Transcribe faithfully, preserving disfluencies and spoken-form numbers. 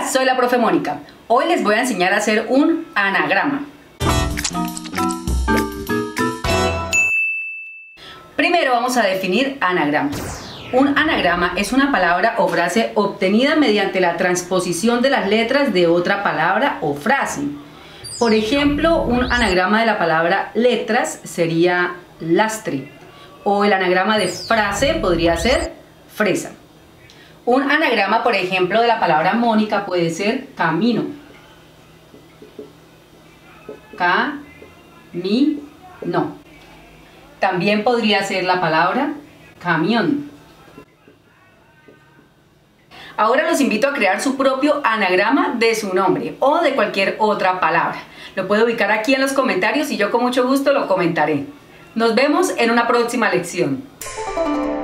Hola, soy la profe Mónica. Hoy les voy a enseñar a hacer un anagrama. Primero vamos a definir anagrama. Un anagrama es una palabra o frase obtenida mediante la transposición de las letras de otra palabra o frase. Por ejemplo, un anagrama de la palabra letras sería lastre, o el anagrama de frase podría ser fresa. Un anagrama, por ejemplo, de la palabra Mónica puede ser camino. Ca-mi-no. También podría ser la palabra camión. Ahora los invito a crear su propio anagrama de su nombre o de cualquier otra palabra. Lo puede ubicar aquí en los comentarios y yo con mucho gusto lo comentaré. Nos vemos en una próxima lección.